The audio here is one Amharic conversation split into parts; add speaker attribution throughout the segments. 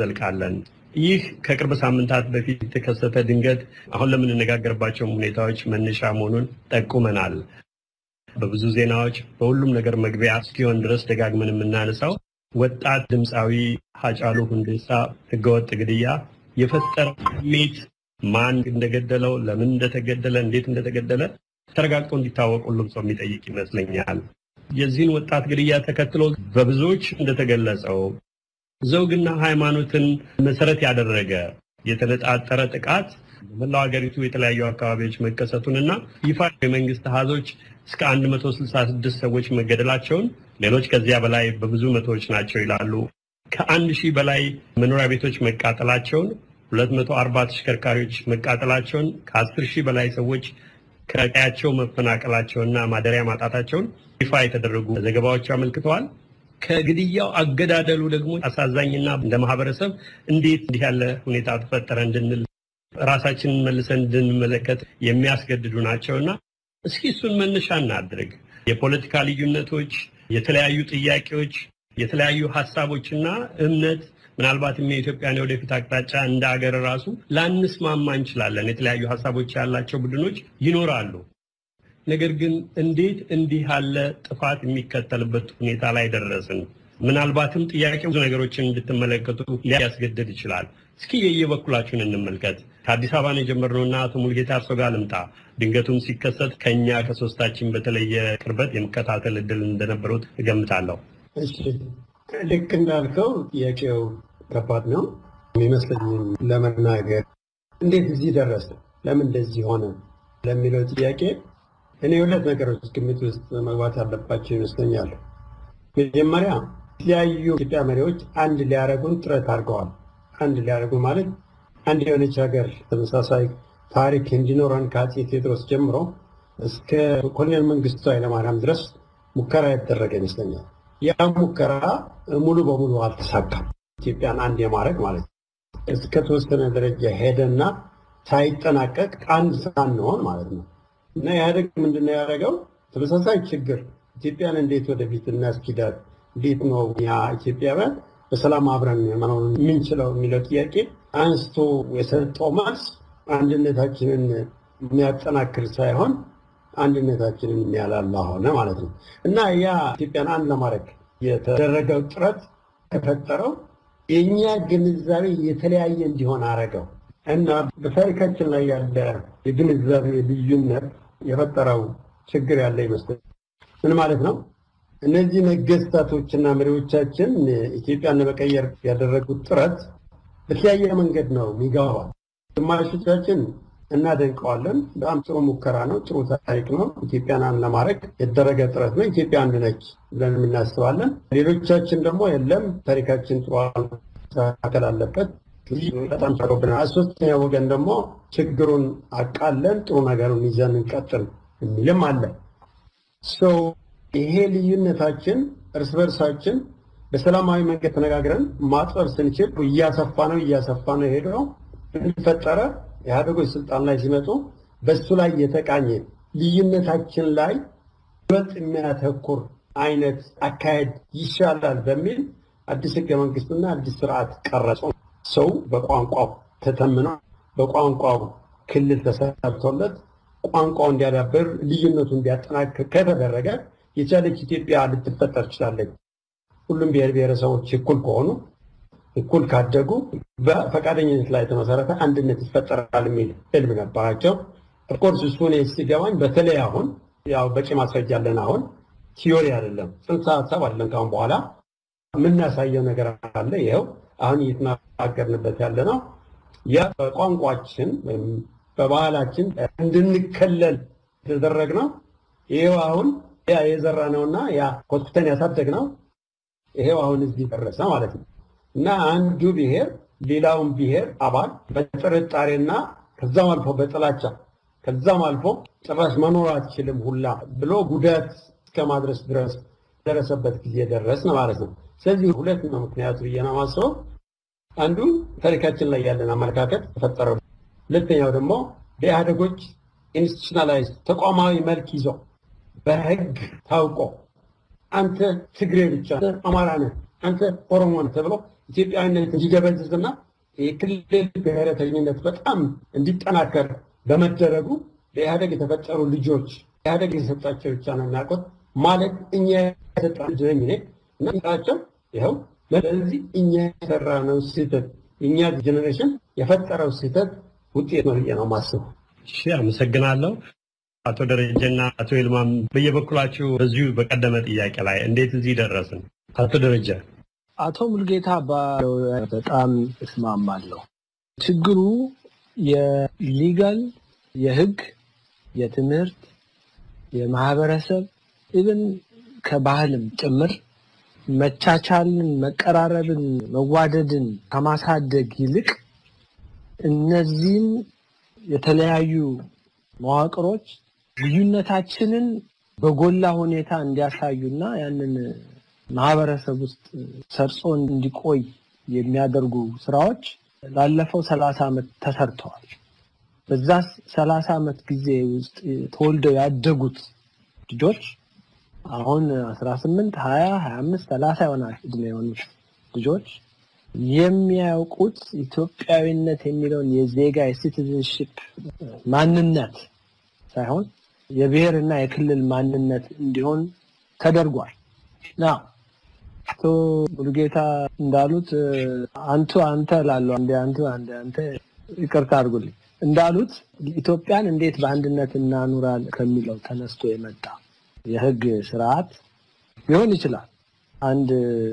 Speaker 1: እንዘልቃለን። ይህ ከቅርብ ሳምንታት በፊት የተከሰተ ድንገት አሁን ለምንነጋገርባቸው ሁኔታዎች መነሻ መሆኑን ጠቁመናል። በብዙ ዜናዎች በሁሉም ነገር መግቢያ እስኪሆን ድረስ ደጋግመን የምናነሳው ወጣት ድምፃዊ ሃጫሉ ሁንዴሳ ህገወጥ ግድያ የፈጠረው ስሜት ማን እንደገደለው፣ ለምን እንደተገደለ፣ እንዴት እንደተገደለ ተረጋግጦ እንዲታወቅ ሁሉም ሰው የሚጠይቅ ይመስለኛል። የዚህን ወጣት ግድያ ተከትሎ በብዙዎች እንደተገለጸው ዘውግና ሃይማኖትን መሰረት ያደረገ የተነጣጠረ ጥቃት በመላው ሀገሪቱ የተለያዩ አካባቢዎች መከሰቱንና ይፋ የመንግስት አሃዞች እስከ 166 ሰዎች መገደላቸውን፣ ሌሎች ከዚያ በላይ በብዙ መቶዎች ናቸው ይላሉ። ከ1000 በላይ መኖሪያ ቤቶች መቃጠላቸውን፣ 240 ተሽከርካሪዎች መቃጠላቸውን፣ ከ10000 በላይ ሰዎች ከቀያቸው መፈናቀላቸውና ማደሪያ ማጣታቸውን ይፋ የተደረጉ ዘገባዎች አመልክተዋል። ከግድያው አገዳደሉ ደግሞ አሳዛኝና እንደ ማህበረሰብ እንዴት እንዲህ ያለ ሁኔታ ተፈጠረ እንድንል ራሳችንን መልሰን እንድንመለከት የሚያስገድዱ ናቸውና እስኪ እሱን መነሻ እናድርግ። የፖለቲካ ልዩነቶች፣ የተለያዩ ጥያቄዎች፣ የተለያዩ ሐሳቦችና እምነት ምናልባትም የኢትዮጵያን ወደፊት አቅጣጫ እንደ ሀገር ራሱ ላንስማማ እንችላለን። የተለያዩ ሐሳቦች ያላቸው ቡድኖች ይኖራሉ። ነገር ግን እንዴት እንዲህ ያለ ጥፋት የሚከተልበት ሁኔታ ላይ ደረስን? ምናልባትም ጥያቄው ብዙ ነገሮችን እንድትመለከቱ ሊያስገድድ ይችላል። እስኪ የየበኩላችሁን እንመልከት። ከአዲስ አበባ ነው የጀመርነውና አቶ ሙልጌታ እርሶ ጋር ልምጣ። ድንገቱም ሲከሰት ከኛ ከሶስታችን በተለየ ቅርበት የመከታተል እድል እንደነበሩት እገምታለሁ።
Speaker 2: እሺ፣ ልክ እንዳልከው ጥያቄው ከባድ ነው የሚመስለኝም ለመናገር። እንዴት እዚህ ደረሰ፣ ለምን እንደዚህ ሆነ ለሚለው ጥያቄ እኔ ሁለት ነገሮች ግምት ውስጥ መግባት ያለባቸው ይመስለኛል። መጀመሪያ የተለያዩ ኢትዮጵያ መሪዎች አንድ ሊያደርጉን ጥረት አድርገዋል። አንድ ሊያደርጉ ማለት አንድ የሆነች ሀገር ተመሳሳይ ታሪክ እንዲኖረን ከአፄ ቴዎድሮስ ጀምሮ እስከ ኮሎኔል መንግስቱ ኃይለማርያም ድረስ ሙከራ ያደረገ ይመስለኛል። ያ ሙከራ ሙሉ በሙሉ አልተሳካም። ኢትዮጵያን አንድ የማድረግ ማለት እስከ ተወሰነ ደረጃ ሄደና ሳይጠናቀቅ አንድ ሳንሆን ማለት ነው። እና ኢህአዴግ ምንድን ነው ያደረገው? ተመሳሳይ ችግር ኢትዮጵያን እንዴት ወደፊት እናስኪዳት፣ እንዴት ነው ያ ኢትዮጵያውያን በሰላም አብረን መኖር የምንችለው የሚለው ጥያቄ አንስቶ የሰጠው መልስ አንድነታችንን የሚያጠናክር ሳይሆን አንድነታችንን የሚያላላ ሆነ ማለት ነው። እና ያ ኢትዮጵያን አንድ ለማድረግ የተደረገው ጥረት የፈጠረው የእኛ ግንዛቤ የተለያየ እንዲሆን አደረገው እና በታሪካችን ላይ ያለ የግንዛቤ ልዩነት የፈጠረው ችግር ያለ ይመስላል። ምን ማለት ነው? እነዚህ ነገስታቶችና መሪዎቻችን ኢትዮጵያን ለመቀየር ያደረጉት ጥረት በተለያየ መንገድ ነው የሚገባው። ግማሾቻችን እናደንቀዋለን፣ በጣም ጥሩ ሙከራ ነው፣ ጥሩ ታሪክ ነው፣ ኢትዮጵያን አንድ ለማድረግ የተደረገ ጥረት ነው፣ ኢትዮጵያ አንድ ነች ብለን እናስባለን። ሌሎቻችን ደግሞ የለም ታሪካችን ጥሩ መስተካከል አለበት፣ በጣም ተቆብናል። ሶስተኛ ወገን ደግሞ ችግሩን አቃለን ጥሩ ነገሩን ይዘን እንቀጥል የሚልም አለ። ይሄ ልዩነታችን እርስ በርሳችን በሰላማዊ መንገድ ተነጋግረን ማጥበብ ስንችል እያሰፋ ነው ሄደው ፈጠረ። ኢህአዴጎች ስልጣን ላይ ሲመጡ በሱ ላይ የተቃኘ ልዩነታችን ላይ በጥ የሚያተኩር አይነት አካሄድ ይሻላል በሚል አዲስ ህገ መንግስትና አዲስ ስርዓት ቀረጹ። ሰው በቋንቋው ተተምኖ በቋንቋው ክልል ተሰርቶለት ቋንቋው እንዲያዳብር ልዩነቱ እንዲያጠናክር ከተደረገ የቻለች ኢትዮጵያ ልትፈጠር ትችላለች። ሁሉም ብሔር ብሔረሰቦች እኩል ከሆኑ እኩል ካደጉ በፈቃደኝነት ላይ ተመሰረተ አንድነት ይፈጠራል የሚል ህልም ነበራቸው። ኦፍኮርስ እሱ ነው ሲገባኝ። በተለይ አሁን ያው በቂ ማስረጃ አለን። አሁን ቲዮሪ አይደለም ጽንሰ ሀሳብ አለን። ካሁን በኋላ የምናሳየው ነገር አለ። ይኸው አሁን እየተናገርንበት ያለ ነው። ያ በቋንቋችን ወይም በባህላችን እንድንከለል ተደረግነው። ይሄው አሁን ያ የዘራነውና ያ ኮትኩተን ያሳደግነው ይሄው አሁን እዚህ ደረሰ ማለት ነው። እና አንዱ ብሔር ሌላውን ብሔር አባል በጥርጣሬና ከዛም አልፎ በጥላቻ ከዛም አልፎ ጭራሽ መኖር አትችልም ሁላ ብሎ ጉዳት እስከማድረስ ድረስ ደረሰበት ጊዜ ደረስን ማለት ነው። ስለዚህ ሁለት ነው ምክንያቱ የናማሰው። አንዱ ታሪካችን ላይ ያለን አመለካከት ተፈጠረው፣ ሁለተኛው ደግሞ በኢህአዴጎች ኢንስቲቱሽናላይዝ ተቋማዊ መልክ ይዞ በህግ ታውቆ አንተ ትግሬ ብቻ፣ አንተ አማራ ነህ፣ አንተ ኦሮሞ ነህ ተብሎ ኢትዮጵያዊነት እንዲደበዝዝና የክልል ብሔረተኝነት በጣም እንዲጠናከር በመደረጉ በኢህአደግ የተፈጠሩ ልጆች ኢህአደግ የሰጣቸው ብቻ ነው የሚያውቁት ማለት እኛ የሰጣን ድረኝ እና ታቸው ይኸው ለዚህ እኛ የሰራነው ስህተት እኛ ጀነሬሽን የፈጠረው ስህተት ውጤት ነው ነው ማስበው።
Speaker 1: እሺ አመሰግናለሁ። አቶ ደረጀና አቶ ይልማም በየበኩላችሁ በዚሁ በቀደመ ጥያቄ ላይ እንዴት እዚህ ደረስን? አቶ ደረጀ።
Speaker 3: አቶ ሙልጌታ በጣም እስማማለሁ። ችግሩ የሊጋል የህግ የትምህርት የማህበረሰብ ኢቭን ከባህልም ጭምር መቻቻልን መቀራረብን መዋደድን ከማሳደግ ይልቅ እነዚህን የተለያዩ መዋቅሮች ልዩነታችንን በጎላ ሁኔታ እንዲያሳዩና ያንን ማህበረሰብ ውስጥ ሰርጾ እንዲቆይ የሚያደርጉ ስራዎች ላለፈው 30 ዓመት ተሰርተዋል። በዛ 30 ዓመት ጊዜ ውስጥ ተወልደው ያደጉት ልጆች አሁን 18 20 25 30 ይሆናል እድሜ የሆኑት ልጆች የሚያውቁት ኢትዮጵያዊነት የሚለውን የዜጋ የሲቲዝንሺፕ ማንነት ሳይሆን የብሔርና የክልል ማንነት እንዲሆን ተደርጓል። ና ቶ ሙሉጌታ እንዳሉት አንተ ላለው አንተ ይቅርታ አድርጉልኝ እንዳሉት ኢትዮጵያን እንዴት በአንድነት እናኑራለን ከሚለው ተነስቶ የመጣ የህግ ስርዓት ሊሆን ይችላል። አንድ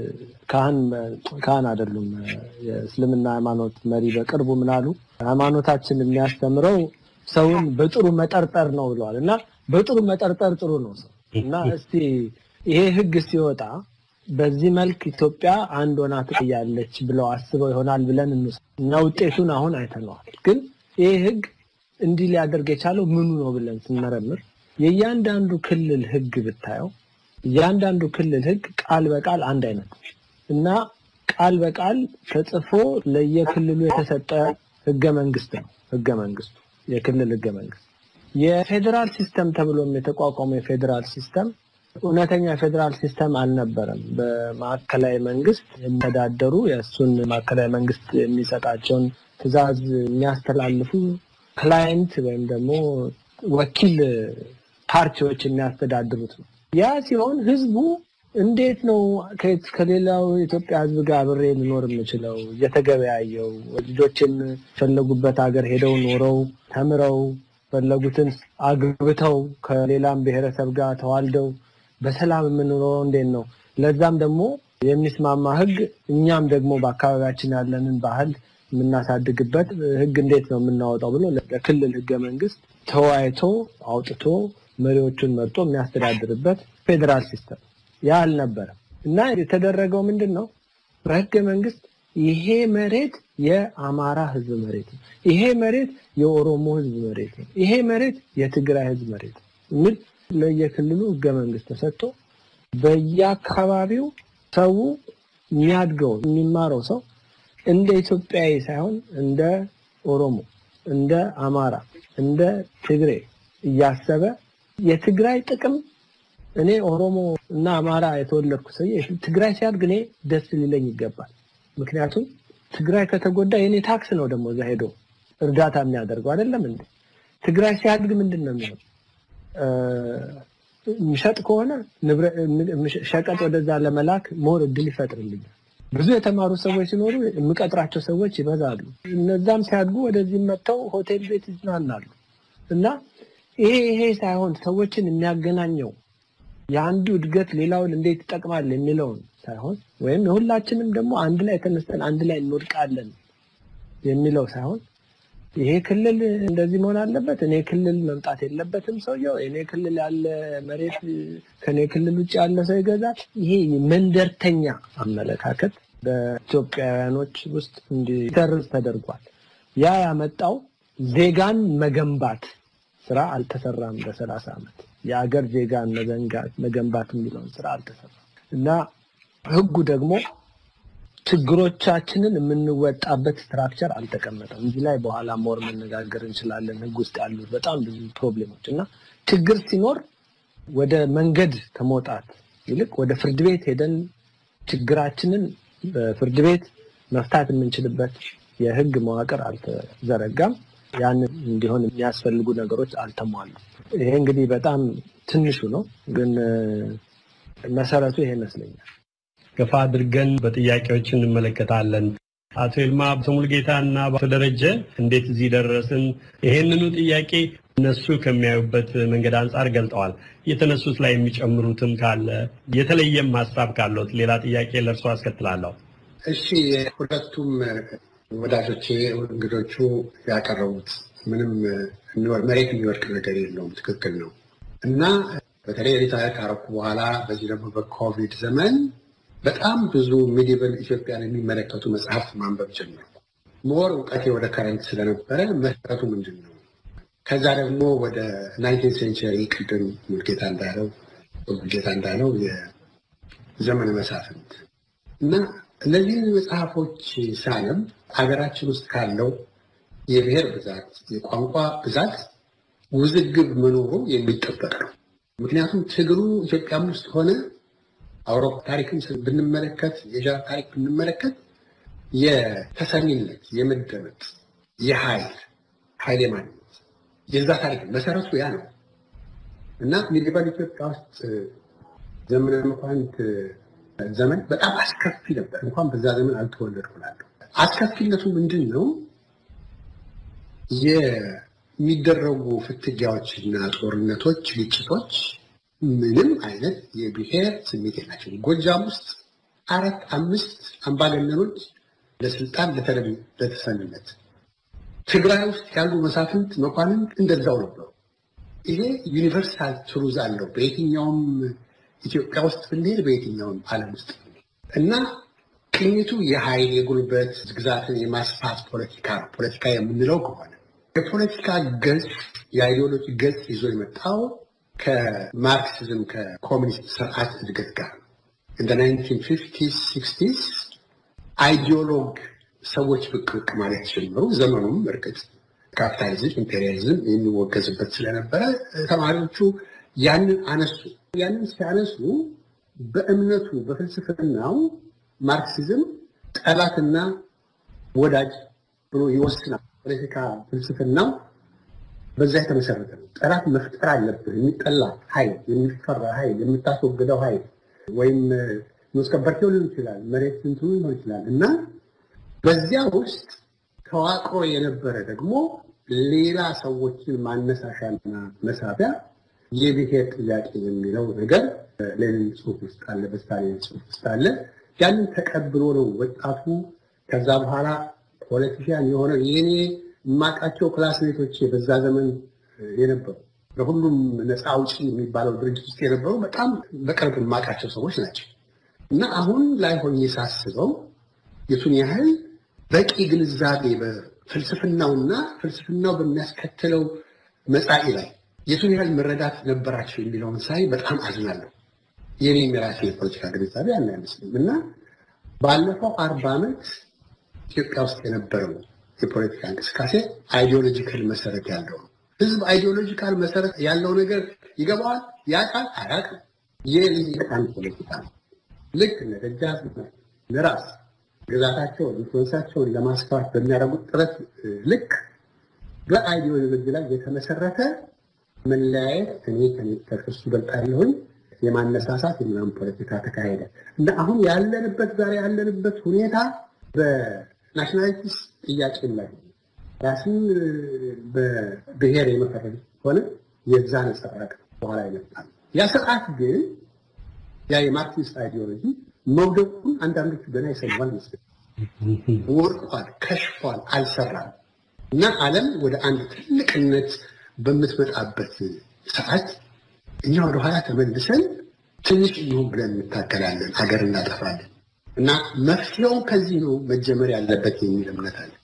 Speaker 3: ካህን አይደሉም የእስልምና ሃይማኖት መሪ በቅርቡ ምን አሉ? ሃይማኖታችን የሚያስተምረው ሰውን በጥሩ መጠርጠር ነው ብለዋል። እና በጥሩ መጠርጠር ጥሩ ነው ሰው እና እስቲ ይሄ ህግ ሲወጣ በዚህ መልክ ኢትዮጵያ አንድ ሆና ትያለች ብለው አስበው ይሆናል ብለን እና ውጤቱን አሁን አይተነዋል። ግን ይሄ ህግ እንዲህ ሊያደርግ የቻለው ምኑ ነው ብለን ስንመረምር የእያንዳንዱ ክልል ህግ ብታየው እያንዳንዱ ክልል ህግ ቃል በቃል አንድ አይነት እና ቃል በቃል ተጽፎ ለየክልሉ የተሰጠ ህገ መንግስት ነው። ህገ መንግስቱ የክልል ህገ መንግስት የፌደራል ሲስተም ተብሎም የተቋቋመው የፌደራል ሲስተም እውነተኛ ፌደራል ሲስተም አልነበረም። በማዕከላዊ መንግስት የሚተዳደሩ የሱን ማዕከላዊ መንግስት የሚሰጣቸውን ትዕዛዝ የሚያስተላልፉ ክላይንት ወይም ደግሞ ወኪል ፓርቲዎች የሚያስተዳድሩት ነው። ያ ሲሆን ህዝቡ እንዴት ነው ከሌላው ኢትዮጵያ ህዝብ ጋር አብሬ ልኖር የምችለው? እየተገበያየው ልጆችን ፈለጉበት ሀገር ሄደው ኖረው ተምረው ፈለጉትን አግብተው ከሌላም ብሔረሰብ ጋር ተዋልደው በሰላም የምንኖረው እንዴት ነው? ለዛም ደግሞ የሚስማማ ህግ እኛም ደግሞ በአካባቢያችን ያለንን ባህል የምናሳድግበት ህግ እንዴት ነው የምናወጣው ብሎ ለክልል ህገ መንግስት ተወያይቶ አውጥቶ መሪዎቹን መርጦ የሚያስተዳድርበት ፌደራል ሲስተም ያ አልነበረም። እና የተደረገው ምንድነው? በህገ መንግስት ይሄ መሬት የአማራ ህዝብ መሬት ነው፣ ይሄ መሬት የኦሮሞ ህዝብ መሬት ነው፣ ይሄ መሬት የትግራይ ህዝብ መሬት ነው ለየክልሉ ህገ መንግስት ተሰጥቶ በየአካባቢው ሰው የሚያድገው የሚማረው ሰው እንደ ኢትዮጵያዊ ሳይሆን እንደ ኦሮሞ እንደ አማራ እንደ ትግሬ እያሰበ የትግራይ ጥቅም እኔ ኦሮሞ እና አማራ የተወለድኩ ሰው ትግራይ ሲያድግ እኔ ደስ ሊለኝ ይገባል። ምክንያቱም ትግራይ ከተጎዳ የኔ ታክስ ነው ደግሞ እዛ ሄዶ እርዳታ የሚያደርገው አይደለም እንዴ? ትግራይ ሲያድግ ምንድነው የሚሆነው? ምሸጥ ከሆነ ሸቀጥ ወደዛ ለመላክ ሞር እድል ይፈጥርልኛል። ብዙ የተማሩ ሰዎች ሲኖሩ የምቀጥራቸው ሰዎች ይበዛሉ። እነዛም ሲያድጉ ወደዚህ መጥተው ሆቴል ቤት ይዝናናሉ። እና ይሄ ሳይሆን ሰዎችን የሚያገናኘው የአንዱ እድገት ሌላውን እንዴት ይጠቅማል የሚለውን ሳይሆን ወይም የሁላችንም ደግሞ አንድ ላይ ተነስተን አንድ ላይ እንወድቃለን የሚለው ሳይሆን ይሄ ክልል እንደዚህ መሆን አለበት እኔ ክልል መምጣት የለበትም ሰውየው እኔ ክልል ያለ መሬት ከኔ ክልል ውጭ ያለ ሰው ይገዛል። ይሄ መንደርተኛ አመለካከት በኢትዮጵያውያኖች ውስጥ እንዲሰርጽ ተደርጓል። ያ ያመጣው ዜጋን መገንባት ስራ አልተሰራም። በ30 ዓመት የአገር ዜጋን መገንባት የሚለው ስራ አልተሰራም። እና ህጉ ደግሞ ችግሮቻችንን የምንወጣበት ስትራክቸር አልተቀመጠም። እዚህ ላይ በኋላ ሞር መነጋገር እንችላለን። ህግ ውስጥ ያሉ በጣም ብዙ ፕሮብሌሞች እና ችግር ሲኖር ወደ መንገድ ከመውጣት ይልቅ ወደ ፍርድ ቤት ሄደን ችግራችንን በፍርድ ቤት መፍታት የምንችልበት የህግ መዋቅር አልተዘረጋም። ያን እንዲሆን የሚያስፈልጉ ነገሮች አልተሟሉም። ይሄ እንግዲህ በጣም ትንሹ ነው፣ ግን መሰረቱ ይሄ ይመስለኛል።
Speaker 1: ገፋ አድርገን በጥያቄዎች እንመለከታለን። አቶ ይልማ ሙሉጌታና አቶ ደረጀ እንዴት እዚህ ደረስን? ይሄንኑ ጥያቄ እነሱ ከሚያዩበት መንገድ አንፃር ገልጠዋል። የተነሱት ላይ የሚጨምሩትም ካለ የተለየም ሀሳብ ካለዎት ሌላ ጥያቄ ለእርሱ አስከትላለሁ።
Speaker 2: እሺ፣ ሁለቱም ወዳጆቼ እንግዶቹ ያቀረቡት ምንም መሬት የሚወድቅ ነገር የለውም፣ ትክክል ነው። እና በተለይ ሪታየር ካረኩ በኋላ በዚህ ደግሞ በኮቪድ ዘመን በጣም ብዙ ሚዲቨል ኢትዮጵያን የሚመለከቱ መጽሐፍት ማንበብ ጀመርኩ። ሞር እውቀቴ ወደ ከረንት ስለነበረ መሰረቱ ምንድን ነው፣ ከዛ ደግሞ ወደ 19th ሴንቸሪ ቅድም ሙሉጌታ እንዳለው የዘመነ መሳፍንት እና እነዚህን መጽሐፎች ሳነብ ሀገራችን ውስጥ ካለው የብሔር ብዛት፣ የቋንቋ ብዛት ውዝግብ መኖሩ የሚጠበቅ ነው። ምክንያቱም ትግሉ ኢትዮጵያም ውስጥ ሆነ አውሮፓ ታሪክን ብንመለከት፣ የኤዥያ ታሪክ ብንመለከት የተሰሚነት፣ የመደመጥ፣ የኃይል የማግኘት የዛ ታሪክ መሰረቱ ያ ነው እና ሚዲቫል ኢትዮጵያ ውስጥ ዘመነ መኳንንት ዘመን በጣም አስከፊ ነበር። እንኳን በዛ ዘመን አልተወለድኩም እላለሁ። አስከፊነቱ ምንድን ነው? የሚደረጉ ፍትጊያዎችና ጦርነቶች፣ ግጭቶች ምንም አይነት የብሔር ስሜት የላቸው። ጎጃም ውስጥ 4-5 አምባገነኖች ለስልጣን ለተሰሚነት፣ ትግራይ ውስጥ ያሉ መሳፍንት መኳንንት እንደዛው ነበሩ። ይሄ ዩኒቨርሳል ትሩዝ አለው በየትኛውም ኢትዮጵያ ውስጥ ብንሄድ፣ በየትኛውም ዓለም ውስጥ እና ቅኝቱ የኃይል የጉልበት ግዛትን የማስፋት ፖለቲካ ነው። ፖለቲካ የምንለው ከሆነ የፖለቲካ ገጽ የአይዲዮሎጂ ገጽ ይዞ የመጣው ከማርክሲዝም ከኮሚኒስት ስርዓት እድገት ጋር እንደ 1950s 60s አይዲዮሎግ ሰዎች ብቅ ማለት ጀመሩ። ዘመኑም እርግጥ ካፒታሊዝም ኢምፔሪያሊዝም የሚወገዝበት ስለነበረ ተማሪዎቹ ያንን አነሱ። ያንን ሲያነሱ በእምነቱ በፍልስፍናው ማርክሲዝም ጠላትና ወዳጅ ብሎ ይወስናል። ፖለቲካ ፍልስፍናው በዛ የተመሰረተ ነው። ጠላት መፍጠር አለብህ። የሚጠላ ኃይል፣ የሚፈራ ኃይል፣ የምታስወግደው ኃይል ወይም መስከበርቴው ሊሆን ይችላል፣ መሬት እንትኑ ሊሆን ይችላል እና በዚያ ውስጥ ተዋቅሮ የነበረ ደግሞ ሌላ ሰዎችን ማነሳሻና መሳቢያ የብሔር ጥያቄ የሚለው ነገር ሌኒን ጽሑፍ ውስጥ አለ፣ በስታሊን ጽሑፍ ውስጥ አለ። ያንን ተቀብሎ ነው ወጣቱ ከዛ በኋላ ፖለቲሻን የሆነ የኔ ማቃቸው ክላስሜቶች በዛ ዘመን የነበሩ ለሁሉም ነፃ አውጪ የሚባለው ድርጅት ውስጥ የነበሩ በጣም በቅርብ ማቃቸው ሰዎች ናቸው እና አሁን ላይ ሆኜ ሳስበው የቱን ያህል በቂ ግንዛቤ በፍልስፍናውና ፍልስፍናው በሚያስከትለው መጻኢ ላይ የቱን ያህል መረዳት ነበራቸው የሚለውን ሳይ በጣም አዝናለሁ። የኔ የራሴ የፖለቲካ ግንዛቤ ያን አይመስልም እና ባለፈው 40 ዓመት ኢትዮጵያ ውስጥ የነበረው የፖለቲካ እንቅስቃሴ አይዲዮሎጂካል መሰረት ያለው ነው። ህዝብ አይዲዮሎጂካል መሰረት ያለው ነገር ይገባዋል፣ ያውቃል፣ አያውቅም። የልሂቃን ፖለቲካ ነው። ልክ እንደ ደጃዝማች ለራስ ግዛታቸውን ኢንፍሉዌንሳቸውን ለማስፋት በሚያደርጉት ጥረት ልክ በአይዲዮሎጂ ላይ የተመሰረተ መለያየት እኔ ከእሱ በልጣለሁኝ የማነሳሳት የምናምን ፖለቲካ ተካሄደ እና አሁን ዛሬ ያለንበት ሁኔታ በናሽናሊቲስ ጥያቄ ላይ ራስን በብሔር የመፈረጅ ሆነ የዛ ነጸብራቅ በኋላ ይመጣል። ያ ስርዓት ግን ያ የማርክሲስት አይዲዮሎጂ መውደቁን አንዳንዶቹ ገና ይሰማል መስል ወርቋል፣ ከሽፏል፣ አልሰራም እና ዓለም ወደ አንድ ትልቅነት በምትመጣበት ሰዓት እኛ ወደ ኋላ ተመልሰን ትንሽ ይሁን ብለን እንታገላለን፣ ሀገር እናጠፋለን እና መፍትሄው ከዚህ ነው መጀመር ያለበት የሚል እምነት አለ።